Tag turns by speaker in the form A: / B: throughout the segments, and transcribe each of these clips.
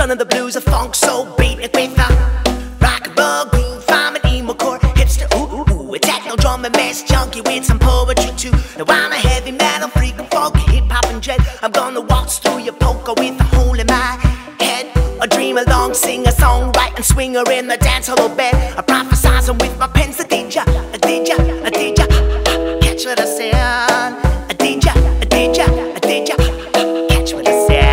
A: of the blues, a funk soul beat it with a rock and roll groove. I'm an emo core hipster, ooh, ooh, a techno drum and bass junkie with some poetry too. Now I'm a heavy metal freak, folk, hip hop and dread. I'm gonna waltz through your polka with a hole in my head. A dream along, sing a song, write and swing her in the dance hall bed. I prophesizing with my pens, I did ya, I did ya, I did ya. Catch what I said, I did ya, I did ya, I did ya. Catch what I said.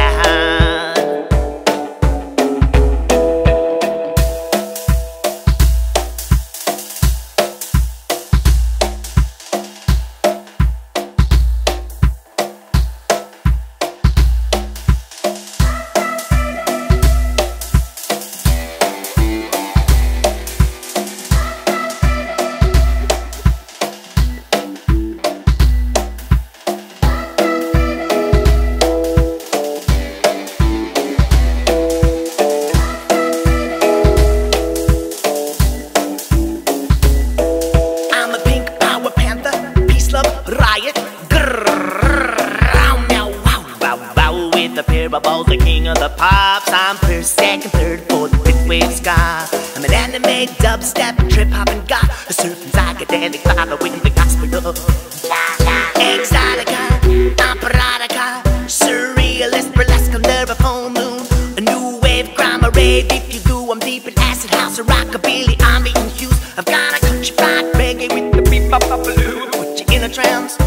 A: The pair of balls, the king of the pops. I'm first, second, third, fourth, fifth wave ska. I'm an anime, dubstep, trip hop and goth, a surfing psychedelic father with the gospel of exotica, operatica, surrealist, burlesque under a full moon. A new wave, grime, a rave. If you do, I'm deep in acid house, a rockabilly, I'm eating hues. I've got a country fried reggae with the beep, bop, bop, blue. Put you in a trance.